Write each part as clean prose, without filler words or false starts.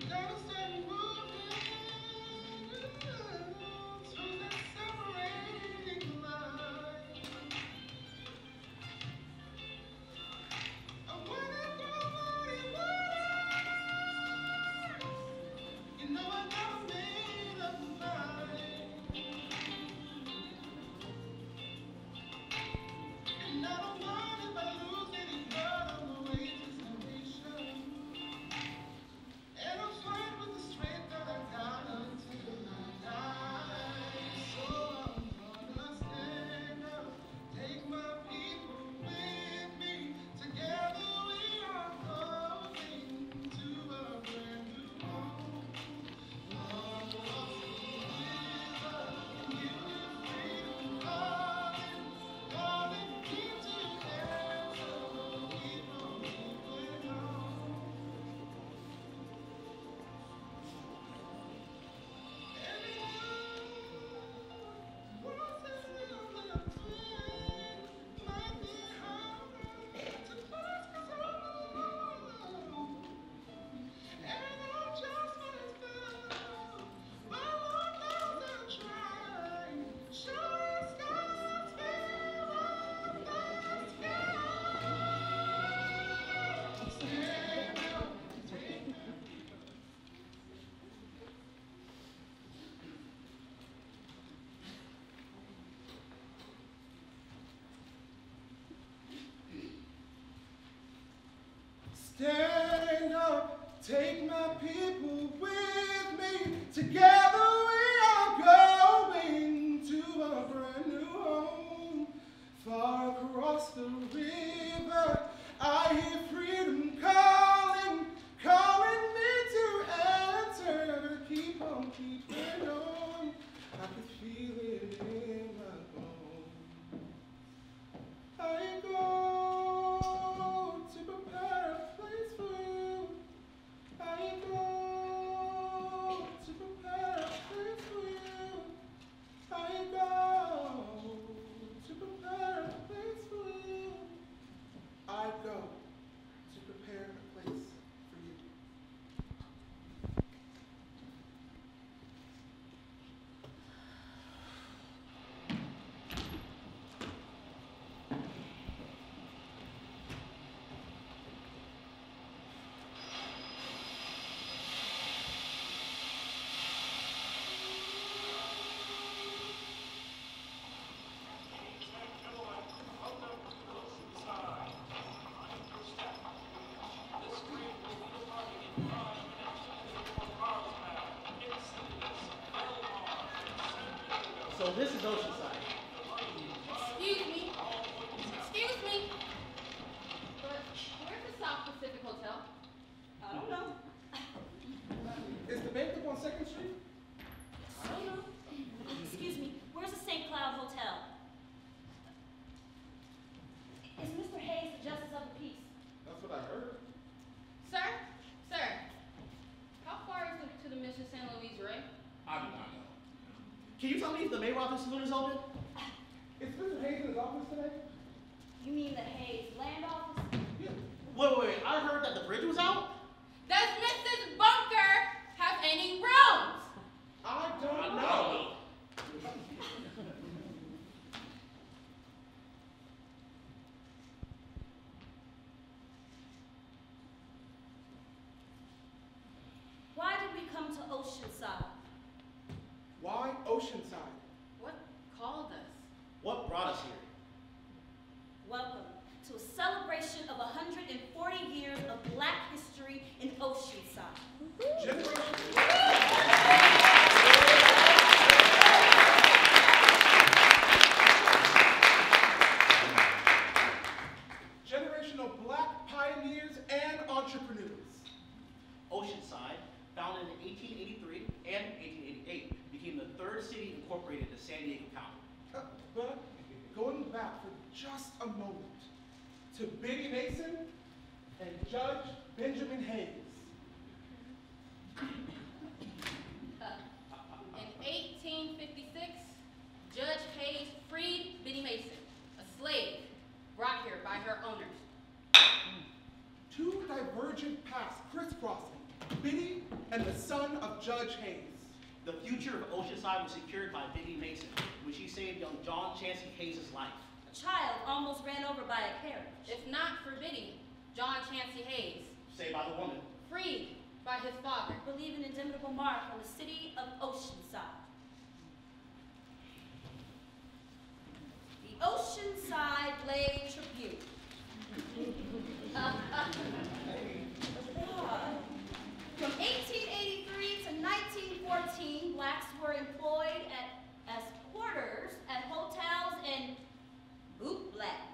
Stand up, take my people with me. Together we are going to a brand new home. Far across the river, I hear freedom calling, calling me to answer. Keep on keeping on, I can feel it in my bones. I go to prepare a place for you. I go to prepare a place for you. I go to prepare a place for you. I go to prepare a place for you. So this is Oceanside. Excuse me. Excuse me. But where's the South Pacific Hotel? I don't know. Is the bank up on 2nd Street? I don't know. Excuse me, where's the St. Cloud Hotel? Is Mr. Hayes the Justice of the Peace? That's what I heard. Sir? Sir. How far is it to the Mission San Luis Rey? I do not know. Can you tell me if the Mayweather Saloon is open? Is Mr. Hayes in his office today? You mean the Hayes Land Office? Yeah. Wait, I heard that the bridge was out? Does Mrs. Bunker have any rooms? I don't know. Why did we come to Oceanside? Why Oceanside? What called us? What brought us here? Welcome to a celebration of 140 years of Black history in Oceanside. Generational Black pioneers and entrepreneurs. Oceanside, founded in 1883 and 1888, became the third city incorporated in San Diego County. But going back for just a moment to Biddy Mason and Judge Benjamin Hayes. In 1856, Judge Hayes freed Biddy Mason, a slave brought here by her owners. Two divergent paths crisscrossing, Biddy and the son of Judge Hayes. The future of Oceanside was secured by Biddy Mason when she saved young John Chancey Hayes' life. A child almost ran over by a carriage. If not for Biddy, John Chancey Hayes, Saved by the woman. freed by his father. Will leave an indelible mark on the city of Oceanside. The Oceanside Blade Tribune. From 1883 to 1914, blacks were employed as porters at hotels and boot blacks.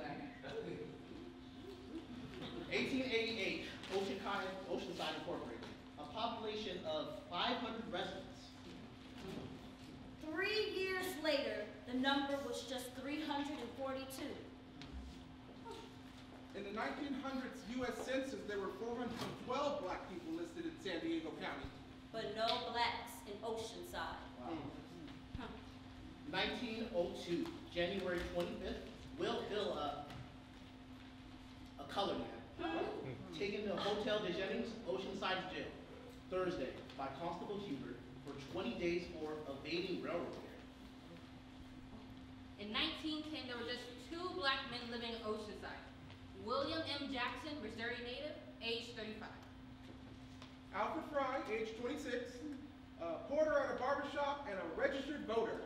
1888, Oceanside Incorporated. A population of 500 residents. 3 years later, the number was just 342. In the 1900s U.S. Census, there were 412 black people listed in San Diego County. But no blacks in Oceanside. Wow. 1902, January 25th, Will Hill, a colored man, taken to Hotel de Jennings, Oceanside Jail, Thursday, by Constable Huber for 20 days for evading railroad fare. In 1910, there were just 2 black men living in Oceanside. William M. Jackson, Missouri native, age 35. Alfred Fry, age 26, porter at a barbershop and a registered voter.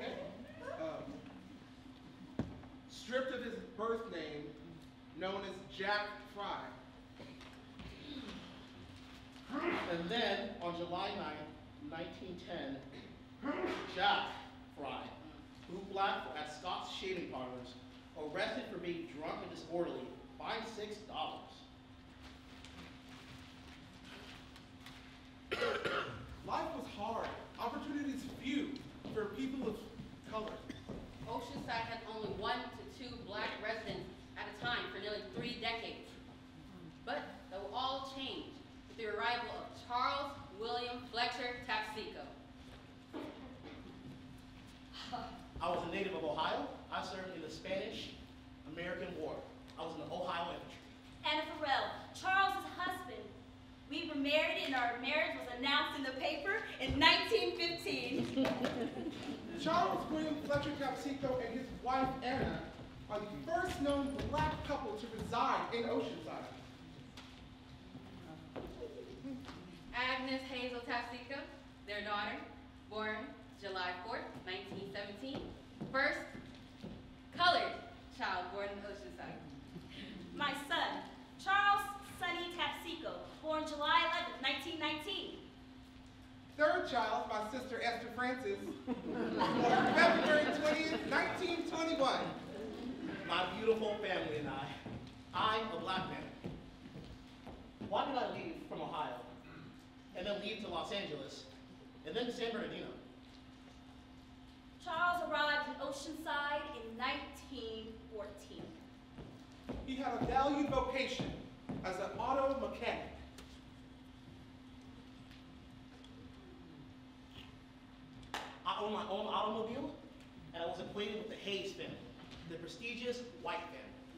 Stripped of his birth name, known as Jack Fry. And then, on July 9, 1910, Jack Fry, who black at Scott's Shaving Parlors, arrested for being drunk and disorderly, fined $6. Life was hard, opportunities few for people of color. Oceanside had only 1 to 2 black residents at a time for nearly 3 decades. But that will all change with the arrival of Charles William Fletcher Tapsico. I was a native of Ohio. I served in the Spanish-American War. I was in the Ohio Infantry. Anna Farrell, Charles's husband. We were married and our marriage was announced in the paper in 1915. Charles William Fletcher Tapsico and his wife Anna are the first known black couple to reside in Oceanside. Agnes Hazel Tapsico, their daughter, born July 4th, 1917. First colored child born in Oceanside. My son, Charles Sonny Tapsico, born July 11th, 1919. Third child, my sister Esther Francis, born February 20th, 1921. My beautiful family and I, a black man. Why did I leave from Ohio, and then leave to Los Angeles, and then to San Bernardino? Charles arrived in Oceanside in 1914. He had a valued vocation as an auto mechanic. I owned my own automobile, and I was acquainted with the Hayes family, the prestigious white family.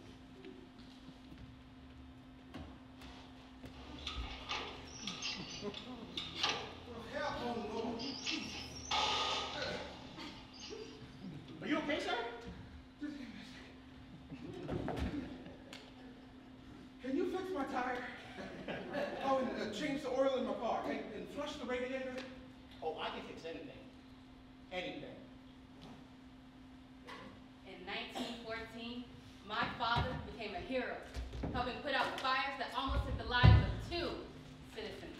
Are you okay, sir? Can you fix my tire? Oh, and change the oil in my car, and flush the radiator? Oh, I can fix anything. Anything. In 1914, my father became a hero, helping put out fires that almost took the lives of 2 citizens.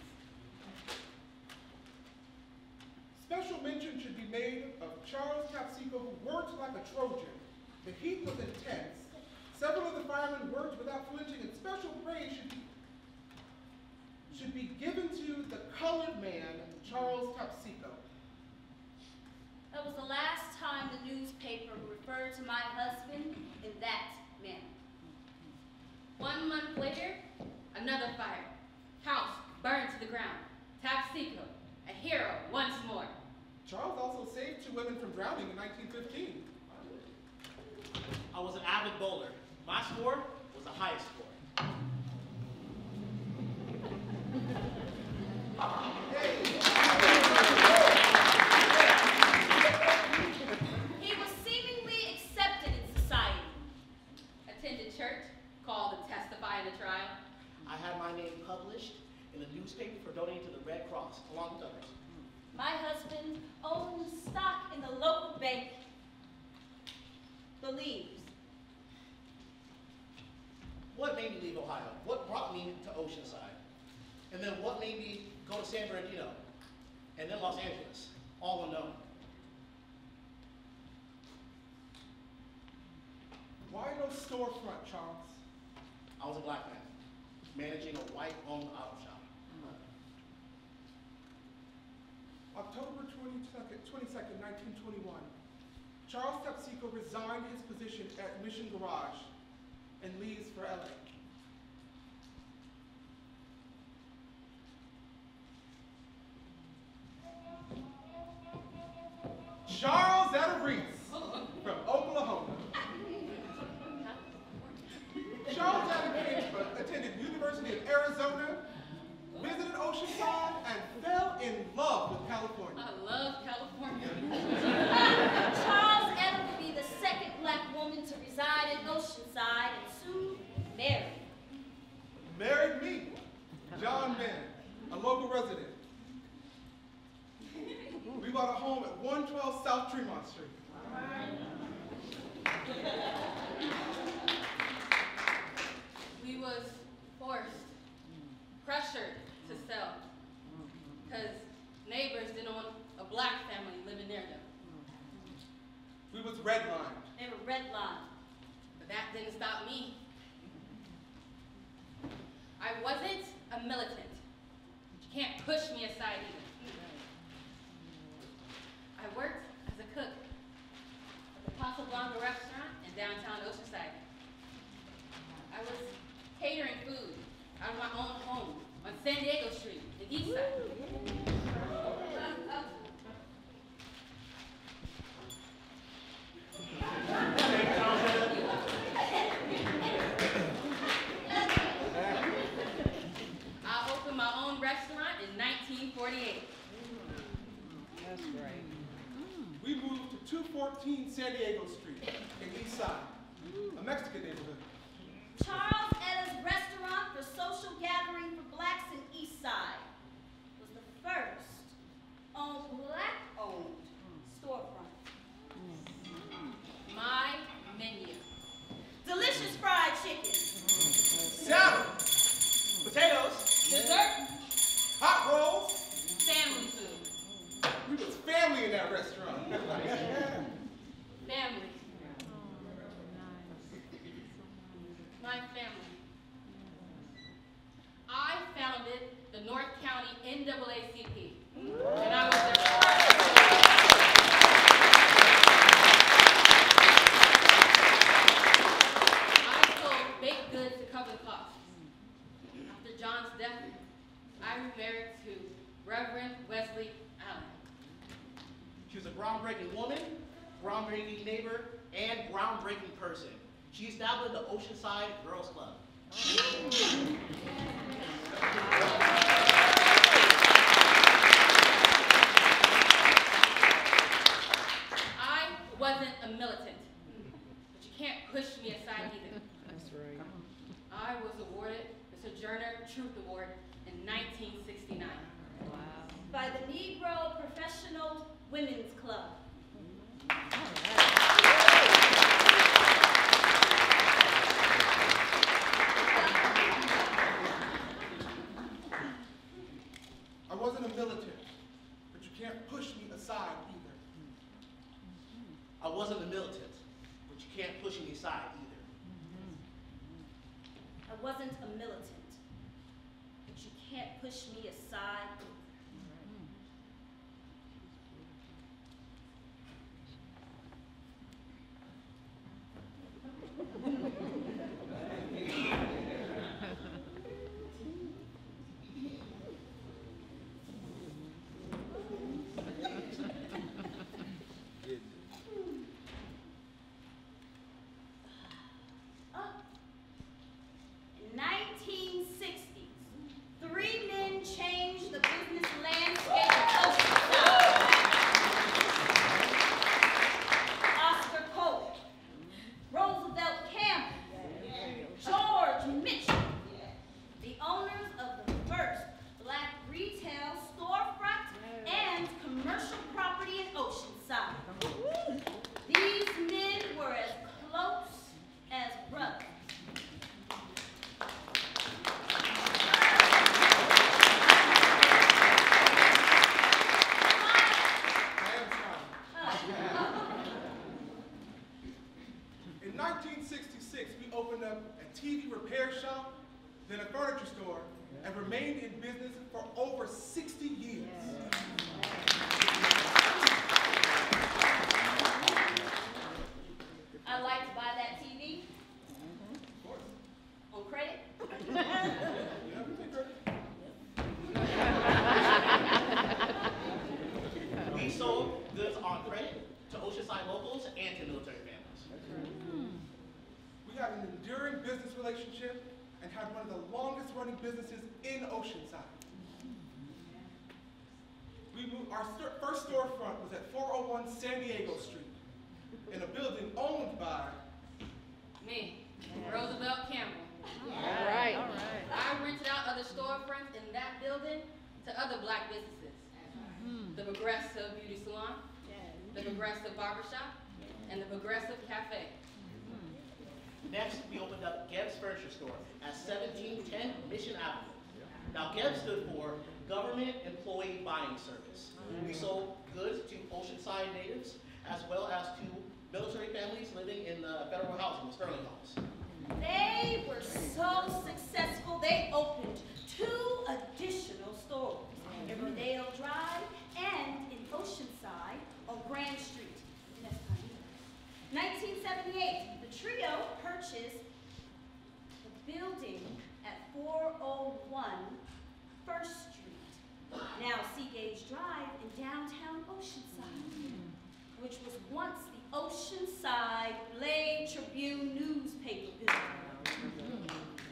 Special mention should be made of Charles Tapsico, who worked like a Trojan. The heat was intense. Several of the firemen worked without flinching, and special praise should be given to the colored man, Charles Tapsico. That was the last time the newspaper referred to my husband in that manner. 1 month later, another fire. House burned to the ground. Tapsico, a hero once more. Charles also saved 2 women from drowning in 1915. I was an avid bowler. My score was the highest score. trial. I had my name published in the newspaper for donating to the Red Cross, along with others. My husband owns stock in the local bank. Believes. What made me leave Ohio? What brought me to Oceanside? And then what made me go to San Bernardino? And then Los Angeles, all unknown. Why no storefront, Charles? I was a black man, managing a white-owned auto shop. October 22nd, 1921. Charles Tapsico resigned his position at Mission Garage and leaves for LA. Charles Reese from Oklahoma. Charles attended University of Arizona, visited Oceanside, and fell in love with California. I love California. Charles Etta will be the second black woman to reside in Oceanside and soon marry. Married me, John Mann, a local resident. We bought a home at 112 South Tremont Street. We was forced, pressured to sell, because neighbors didn't want a black family living near them. We was redlined. They were redlined. But that didn't stop me. I wasn't a militant. You can't push me aside either. I worked as a cook at the Casablanca restaurant in downtown Oceanside. I was catering food out of my own home on San Diego Street, the east side. I opened my own restaurant in 1948. That's great. We moved to 214 San Diego Street in East Side, a Mexican neighborhood. Charles Etta's restaurant for social gathering for blacks in East Side was the first black-owned storefront. My menu. Delicious fried chicken. Salad, potatoes, Dessert, hot rolls. family food. We was family in that restaurant. Family. My family. I founded the North County NAACP, and I was their I sold baked goods to cover the cost. After John's death, I remarried to Reverend Wesley Allen. She was a groundbreaking woman, groundbreaking neighbor, and groundbreaking person. She established the Oceanside Girls Club. I wasn't a militant, but you can't push me aside either. That's right. I was awarded the Sojourner Truth Award in 1969. Wow. By the Negro Professional Women's Club. I wasn't a militant, but you can't push me aside either. I wasn't a militant, but you can't push me aside either. I wasn't a militant, but you can't push me aside. In 1960s, 3 men changed the business then a furniture store, and remained in business for over 60 years. I'd like to buy that TV. Of course. On credit? Yeah, we take credit. We sold goods on credit to Oceanside locals and to military families. We had an enduring business relationship and had one of the longest running businesses in Oceanside. Our first storefront was at 401 San Diego Street in a building owned by Me, Roosevelt Campbell. All right. I rented out other storefronts in that building to other black businesses. The Progressive Beauty Salon, the Progressive Barbershop, and the Progressive Cafe. Next, we opened up Geb's Furniture Store at 1710 Mission Avenue. Now, Geb stood for Government Employee Buying Service. We sold goods to Oceanside natives as well as to military families living in the federal housing, the Sterling Homes. They were so successful, they opened 2 additional stores in Rodeo Drive and in Oceanside on Grand Street. 1978, the trio purchased the building at 401 First Street, now Seagage Drive in downtown Oceanside, which was once the Oceanside Blade Tribune newspaper building.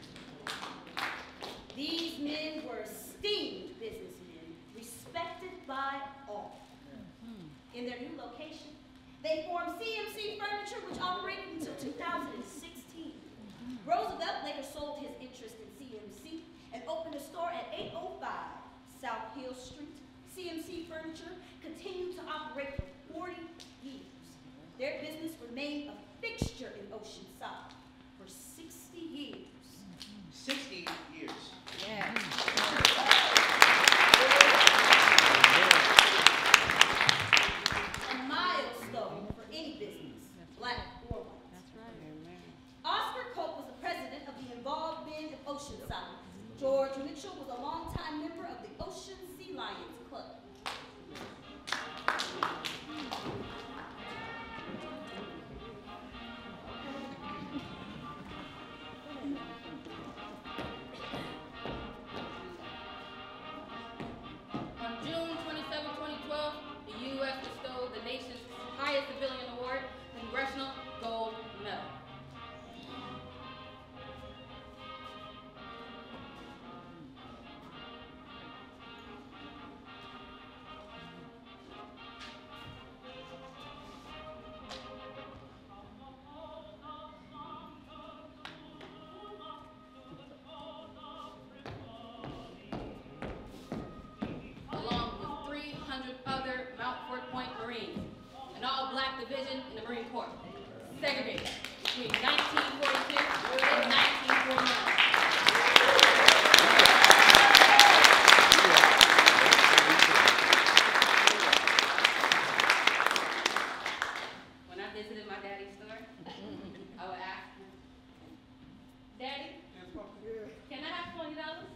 These men were esteemed businessmen, respected by all. In their new location, they formed CMC Furniture, which operated until 2016. Roosevelt later sold his interest in CMC and opened a store at 805 South Hill Street. CMC Furniture continued to operate for 40 years. Their business remained a fixture in Oceanside for 60 years. 60 years. Yeah. A milestone for any business, black or white. That's right. Amen. Oscar Cope was the president of the Involved Men of Oceanside. George Mitchell was a longtime member of the Ocean Sea Lions Club. On June 27, 2012, the U.S. bestowed the nation's highest civilian award, the Congressional Gold Medal. Along with 300 other Mount Fort Point Marines, an all-black division in the Marine Corps, segregated between 1942 and 1949. When I visited my daddy's store, I would ask him, Daddy, can I have $20?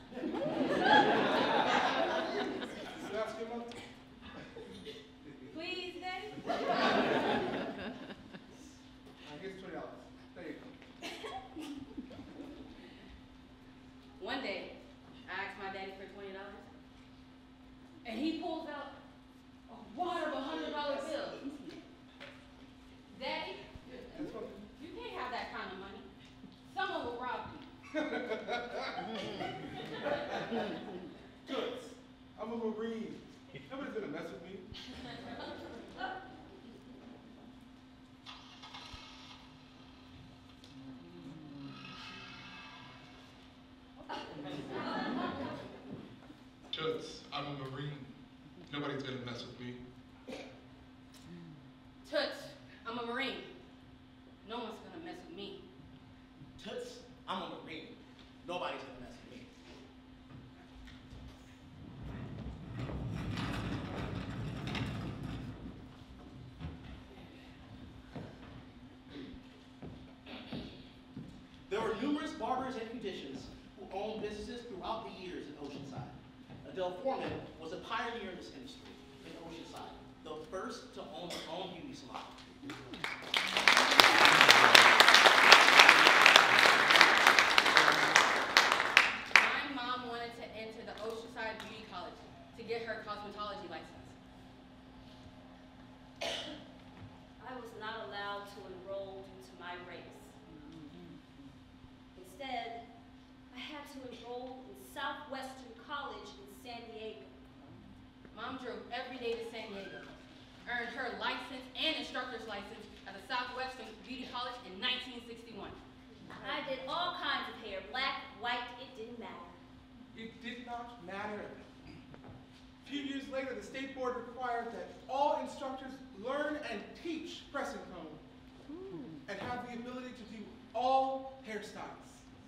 Ask your mother. Please, Daddy? Here's $20. There you go. One day, I asked my daddy for $20, and he pulls out a wad of $100 bills. Daddy, That's what. you can't have that kind of money. Someone will rob you. Toots, I'm a Marine. Nobody's gonna mess with me. Toots, I'm a Marine. Nobody's gonna mess with me. Toots, I'm a Marine. No one's gonna mess with me. Toots, I'm a Marine. Nobody's gonna mess with me. There were numerous barbers and beauticians who owned businesses throughout the years in Oceanside. Adele Foreman was a pioneer in this industry in Oceanside, the first to own her own beauty salon. My mom wanted to enter the Oceanside Beauty College to get her cosmetology license. I was not allowed to enroll due to my race. Instead, I had to enroll in Southwestern College in San Diego. Mom drove every day to San Diego, earned her license and instructor's license at the Southwestern Beauty College in 1961. I did all kinds of hair, black, white, it didn't matter. It did not matter. A few years later, the state board required that all instructors learn and teach press and comb and have the ability to do all hairstyles.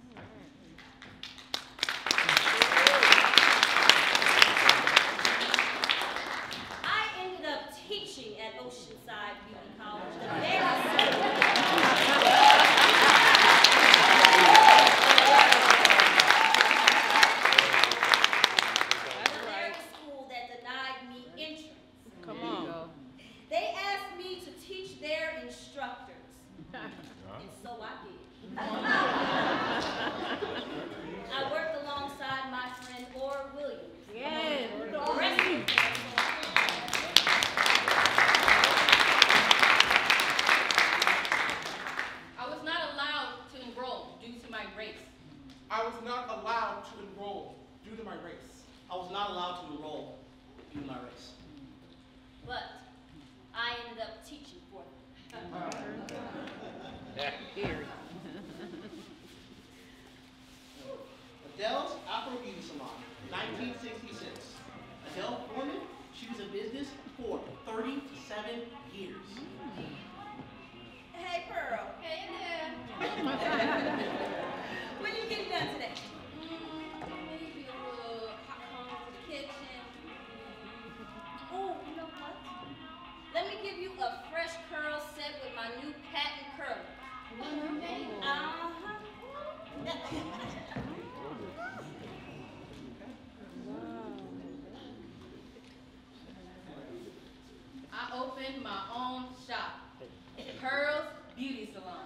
I ended up teaching at Oceanside Beauty College the very school that denied me entrance. Come on. They asked me to teach their instructors, and so I did. I worked alongside my friend Orr Williams. Yes. I was not allowed to enroll due to my race. I was not allowed to enroll due to my race. I was not allowed to enroll due to my race. But I ended up teaching for them. Here. Adele's Afro Beauty Salon, 1966. Adele Foreman, she was in business for 37 years. Hey, Pearl. Hey there. When you getting done today? Maybe a little hot home to the kitchen. Oh, you know what? Let me give you a fresh curl set with my new patent curler. I opened my own shop, Pearl's Beauty Salon.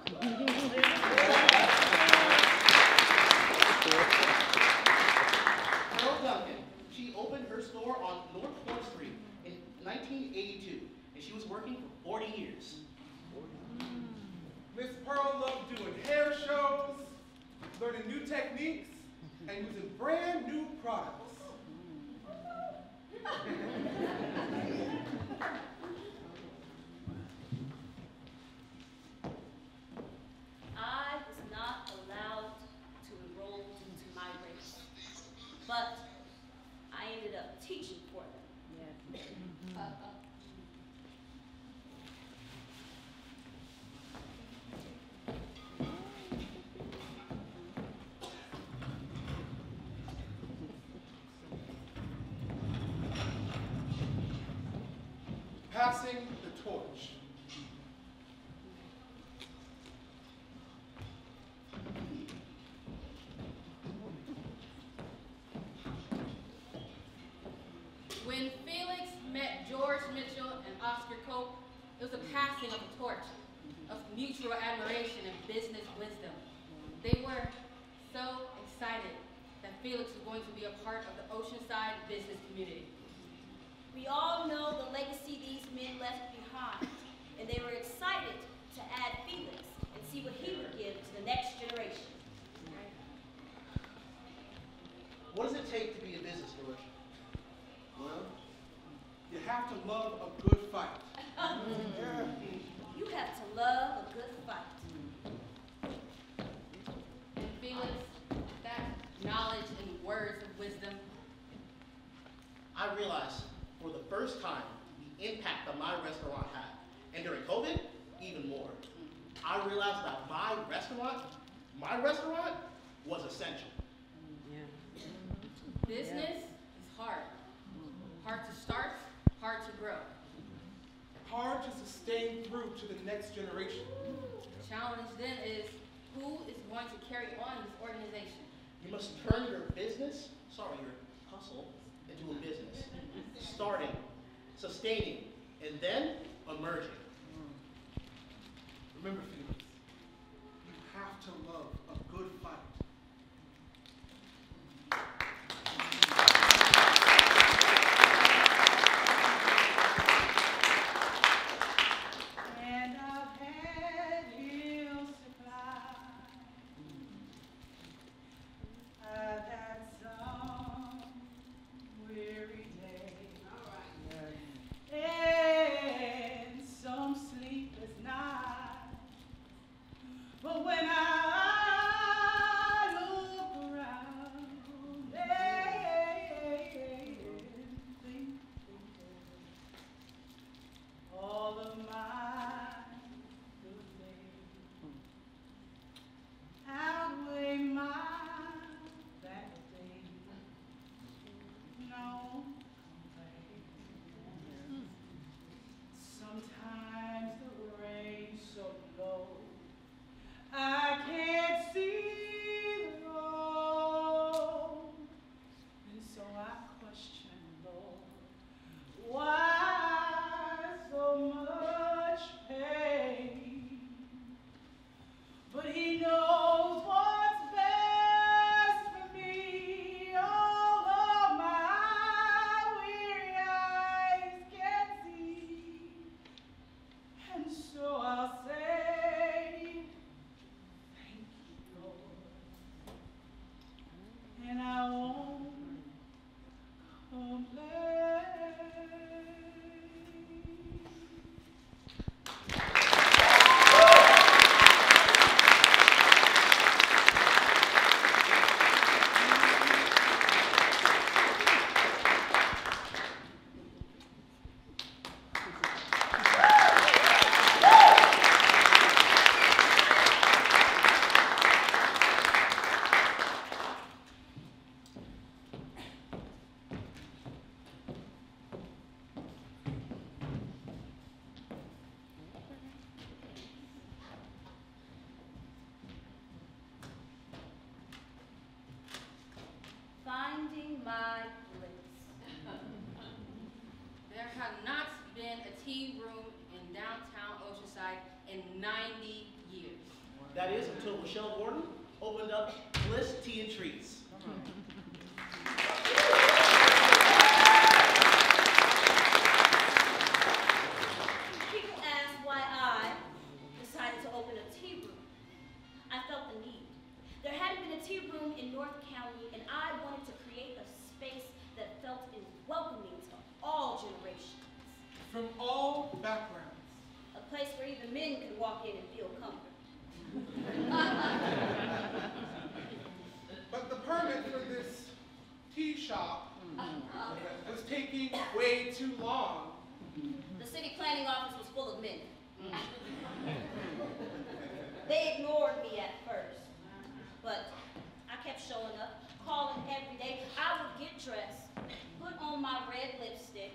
Pearl Duncan, she opened her store on North 4th Street in 1982, and she was working for 40 years. Miss Pearl loved doing hair shows, learning new techniques, and using brand new products. I was not allowed to enroll due to my race, but I ended up teaching for them. Passing the torch. When Felix met George Mitchell and Oscar Cope, it was a passing of the torch of mutual admiration and business wisdom. They were so excited that Felix was going to be a part of the Oceanside business community. We all know the legacy these men left behind, and they were excited to add Felix and see what he would give to the next generation. What does it take to be a business director? Well, you have to love a good fight. You have to love a good fight. And Felix, that knowledge and words of wisdom, I realized for the first time the impact that my restaurant had. And during COVID, even more. I realized that my restaurant was essential. business is hard. Hard to start, hard to grow. Hard to sustain through to the next generation. The challenge then is, who is going to carry on this organization? You must turn your your hustle into a business. Starting, sustaining, and then emerging. Remember, Felix, you have to love a good fight. And I've had hills to climb. I've had some weary days. And some sleepless nights. But when I look around and think all of my good days outweigh my bad days. No complaint. Sometimes the rain's so low I can't see the road, and so I question, Lord, why so much pain? But He knows what's best for me, although my weary eyes can't see, and so I'll say, and I won't complain. Finding my place. There have not been a tea room in downtown Oceanside in 90 years. That is until Rushell Gordon opened up Bliss Tea and Treats. People ask why I decided to open a tea room. I felt the need. There hadn't been a tea room in North County, and I wanted to create a space that felt welcoming to all generations. From all backgrounds. A place where even men could walk in and feel comfortable. But the permit for this tea shop was taking way too long. The city planning office was full of men. They ignored me at first, but I kept showing up, calling every day. I would get dressed, put on my red lipstick,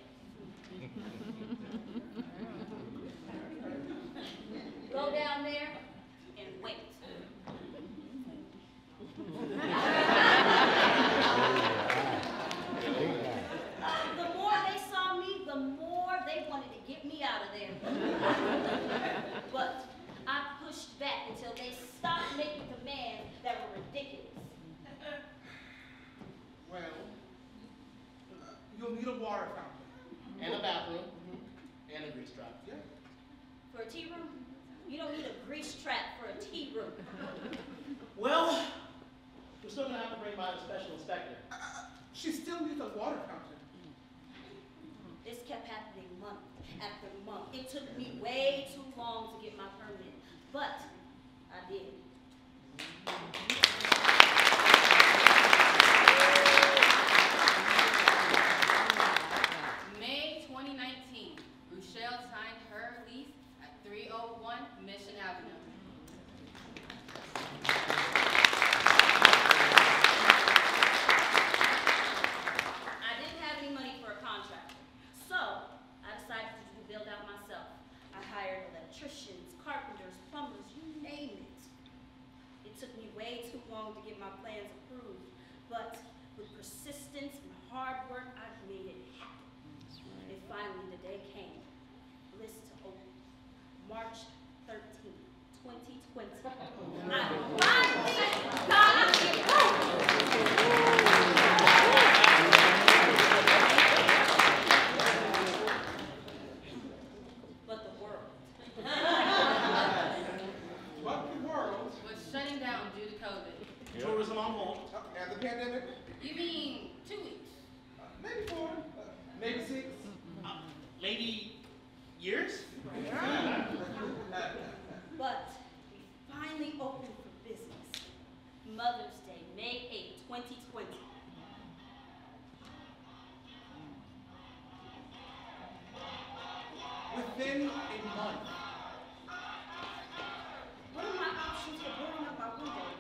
go down there and wait. The more they saw me, the more they wanted to get me out of there. But I pushed back until they stopped making demands that were ridiculous. Well, you'll need a water fountain. And a bathroom. And a grease trap. Yeah. For a tea room, you don't need a grease trap for a tea room. Well, we're still gonna have to bring by the special inspector. She still needs a water fountain. This kept happening month after month. It took me way too long to get my permit, but I did. May 2019, Rushell signed her lease at 301 Mission Avenue. I didn't have any money for a contractor, so I decided to build out myself. I hired electricians, carpenters, plumbers, you name it. It took me way too long March 13th, 2020, I finally got it right. But the world. But the world, Was shutting down due to COVID. Tourism on hold. and the pandemic, You mean 2 weeks? maybe 4, maybe 6. Maybe years? But we finally opened for business. Mother's Day, May 8, 2020. Within a month. What are my options for boarding up my windows?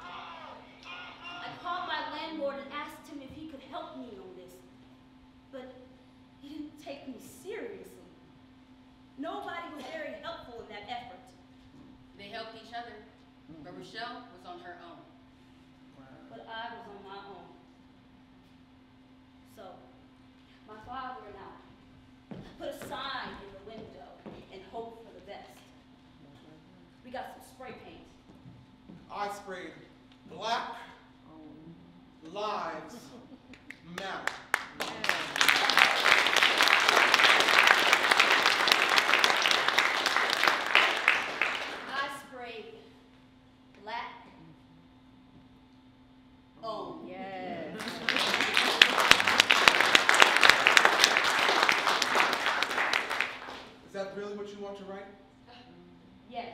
I called my landlord and asked him if he could help me on this, but he didn't take me seriously. Nobody was very helpful in that effort. They helped each other, but Rochelle was on her own. But I was on my own. So, my father and I put a sign in the window and hoped for the best. We got some spray paint. I sprayed Black Lives Matter. I sprayed black owned. Yes. Is that really what you want to write? Yes.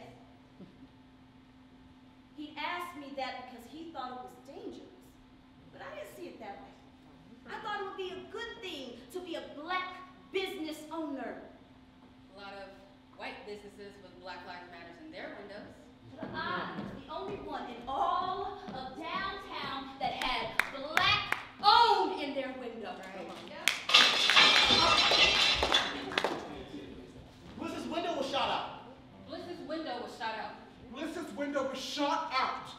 He asked me that because he thought it was dangerous, but I didn't see it that way. I thought it would be a good thing to be a black business owner. A lot of white businesses with Black Lives Matters in their windows. But I was the only one in all of downtown that had black owned in their window. Bliss's window was shot out. Bliss's window was shot out. Bliss's window was shot out.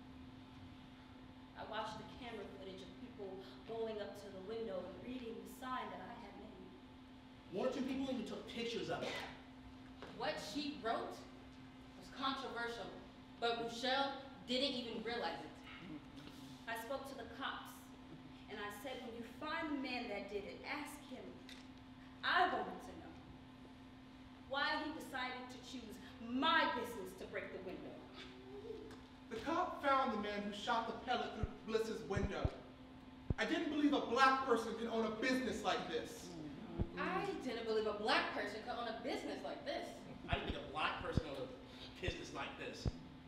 I watched the camera footage of people going up to the window and reading the sign that I had made. One or two people even took pictures of it. What she wrote was controversial, but Rochelle didn't even realize it. I spoke to the cops, and I said, when you find the man that did it, ask him. I wanted to know why he decided to choose my business to break the window. The cop found the man who shot the pellet through Bliss's window. I didn't believe a black person could own a business like this. I didn't believe a black person could own a business like this. I didn't think a black person owned a business like this.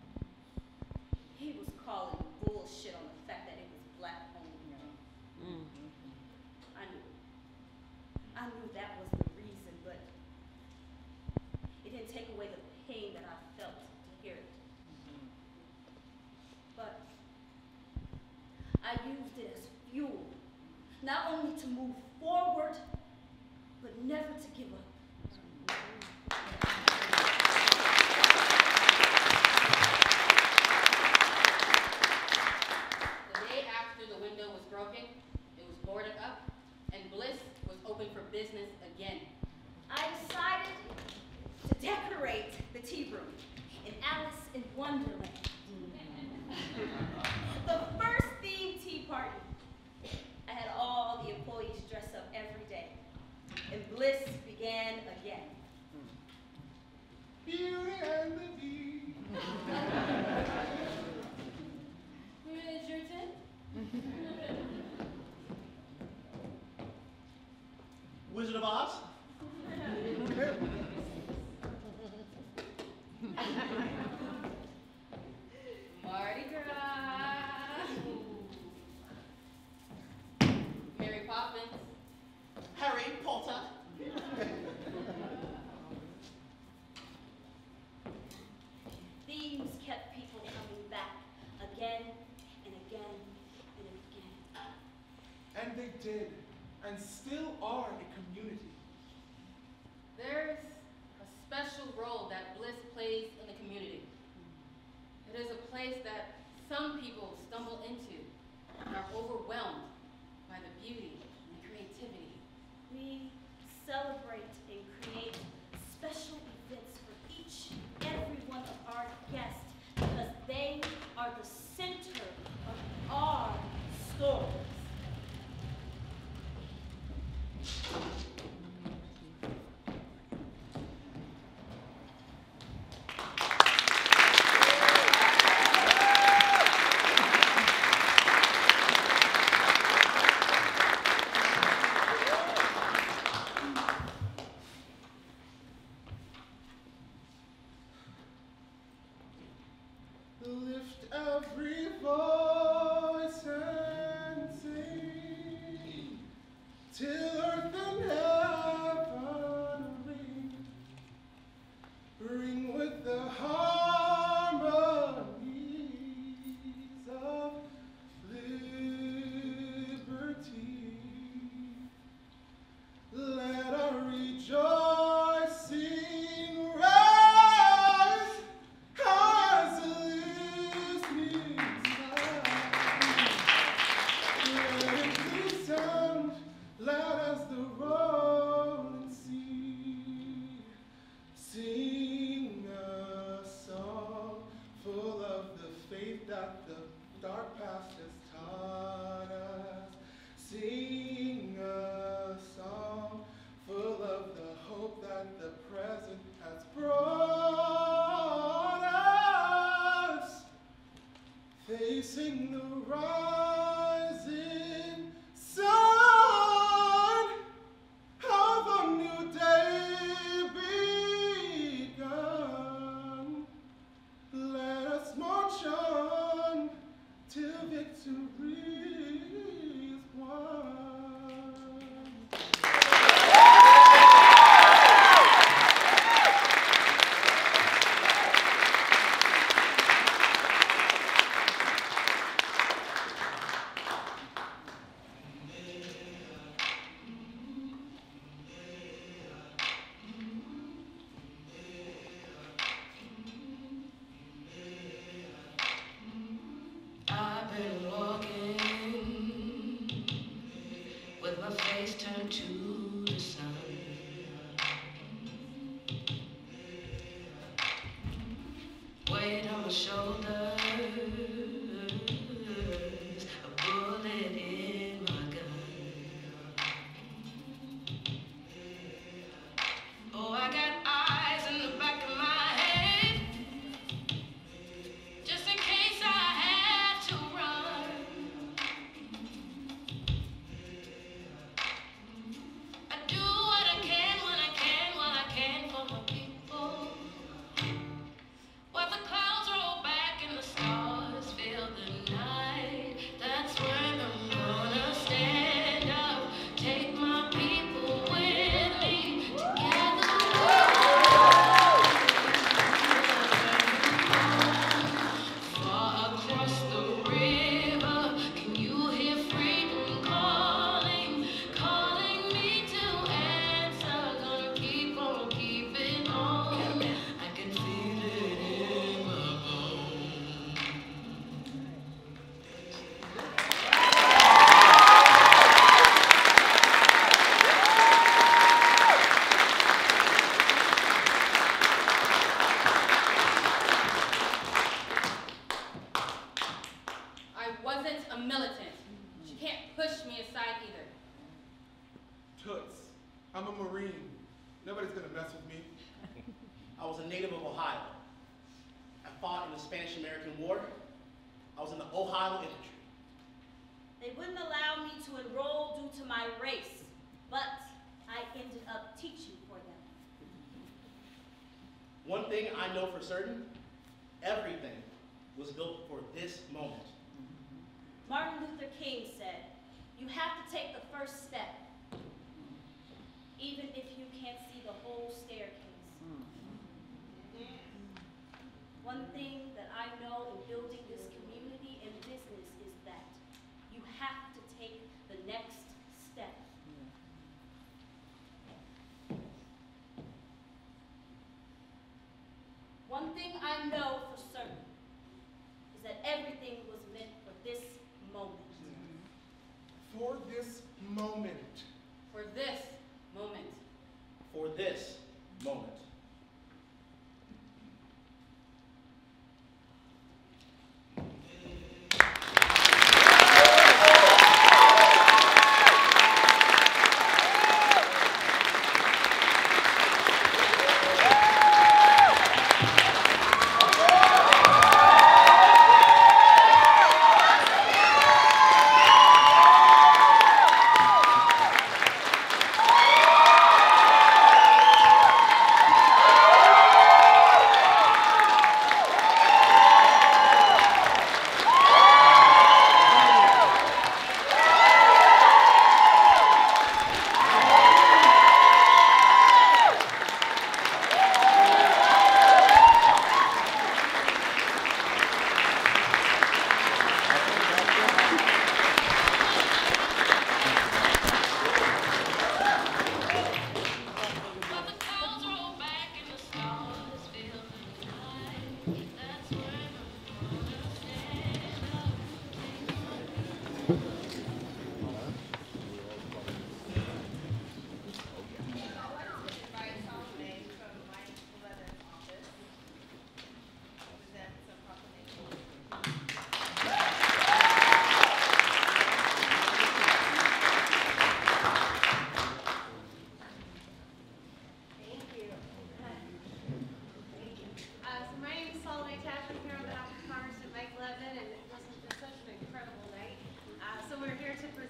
He was calling bullshit on the fact that it was black owned. I knew that was the reason, but it didn't take away the pain that I felt to hear it. But I used it as fuel, not only to move forward, but never to give up. The day after the window was broken, it was boarded up, and Bliss was open for business again. I decided to decorate the tea room in Alice in Wonderland. The first themed tea party. I had all the employees dress up every day, and Bliss began again. Beauty and the Beast. Bridgerton? Wizard of Oz? Mardi Gras. Mary Poppins. Harry Potter? Themes kept people coming back again and again and again. And they did, and still are a community. There's a special role that Bliss plays in the community. It is a place that some people stumble into and are overwhelmed by the beauty and creativity. We celebrate and create special events for each loud as the rolling sea. Sing a song full of the faith that the dark past has taught us. Sing a song full of the hope that the present has brought us. Facing the rising sun of a new day begun. Let us march on till victory is won. I've been walking with my face turned to the sun. Weight on my shoulders, a bullet in my gun. Oh, I got eyes in the back of my head, just in case I had to run. I do what I can when I can, while I can for my people. While the clouds roll back and the stars fill the night, that's when I'm gonna stand up, take my people with me, together far across the river. Can you hear freedom calling, calling me to answer? Gonna keep on keeping on. I can feel it in my bones. I wasn't a militant. She can't push me aside either. Toots, I'm a Marine. Nobody's gonna mess with me. I was a native of Ohio. I fought in the Spanish-American War. I was in the Ohio infantry. They wouldn't allow me to enroll due to my race, but I ended up teaching for them. One thing I know for certain, everything was built for this moment. Martin Luther King said, you have to take the first step, even if you can't see the whole staircase. One thing that I know in building this community and business is that you have to take the next step. One thing I know for certain is that everything was meant for this moment. For this moment. For this moment. For this moment.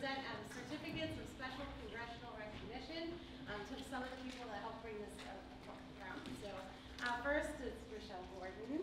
present certificates of special congressional recognition to some of the people that helped bring this around. So first is Rushell Gordon.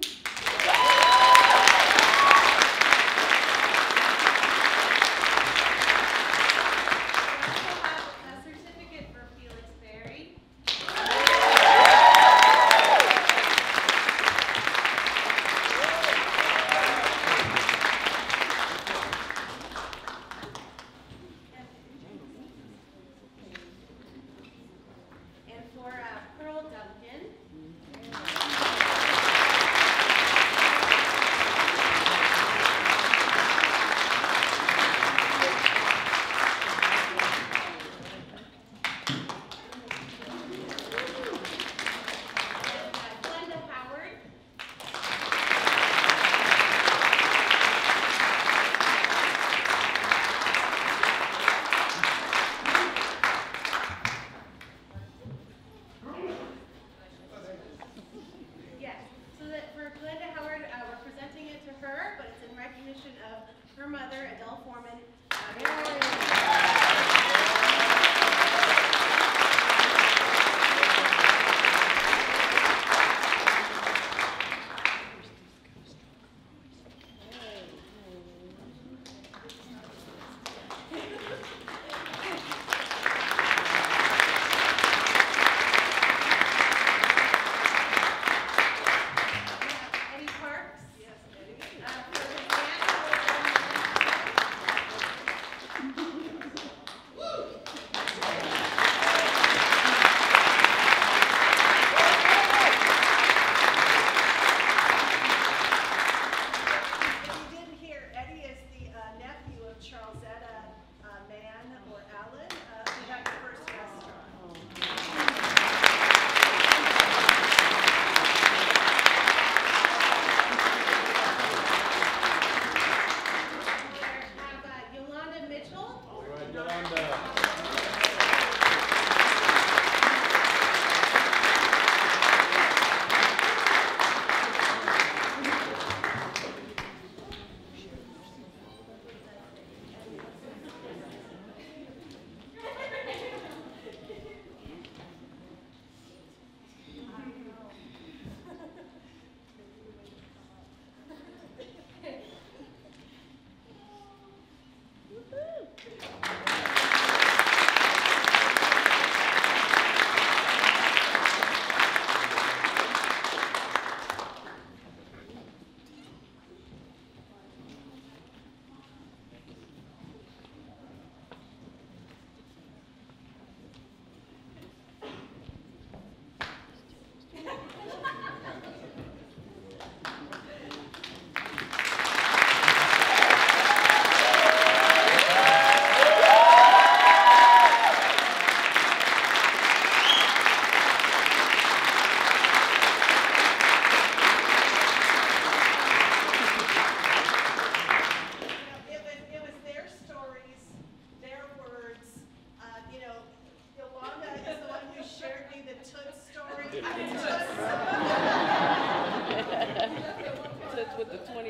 With the $20.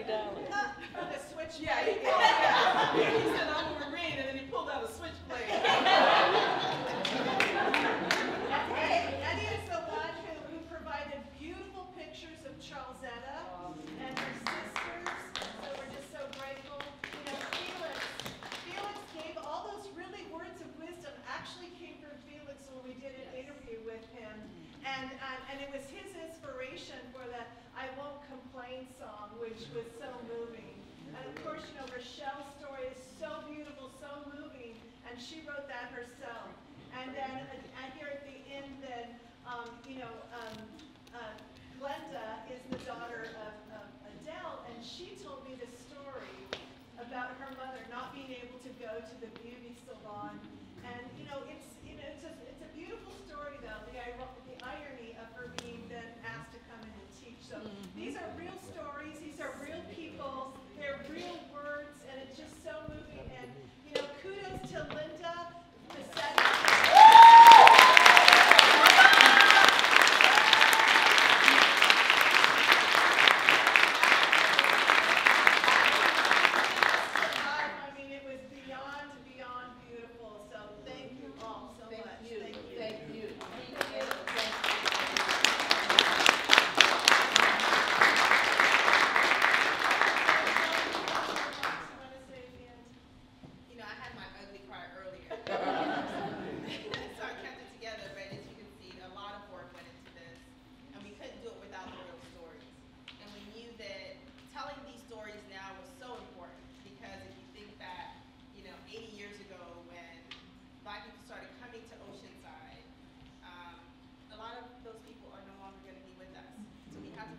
The switch. Yeah, he did. Yeah. He said, I'm a Marine, and then he pulled out a switchblade. Eddie is the one who provided beautiful pictures of Charlesetta and her sisters. So we're just so grateful. You know, Felix gave all those really words of wisdom actually came from Felix when we did an interview with him. And it was his inspiration for the I Won't Complain song, which was so moving. And of course, you know, Rochelle's story is so beautiful, so moving, and she wrote that herself. And then here at the end, then, Glenda is the daughter of Adele, and she told me the story about her mother not being able to go to the beauty salon. And it's a beautiful story, though, the irony of her being then asked to come in and teach. So these are real stories, these are real people, they're real words, and it's just so moving. And kudos to Linda Bisesti.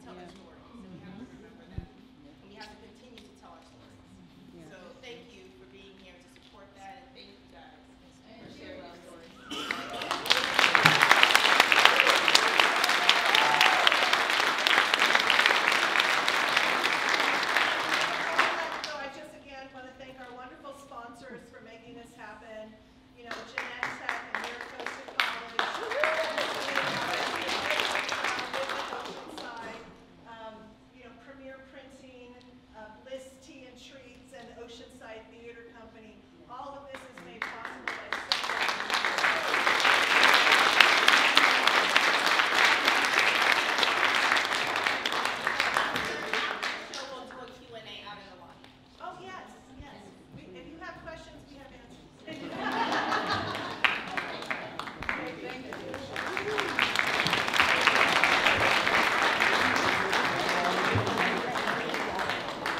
tell their story, so we have to remember that. And we have to continue to tell our stories. So thank you for being here to support that, and thank you guys for sharing your stories. I just again want to thank our wonderful sponsors for making this happen. You know, Jeanette Tech and Maricopa College, Oceanside, you know, Premier Printing, Blasti and Treats, and Oceanside Theater Company. All of this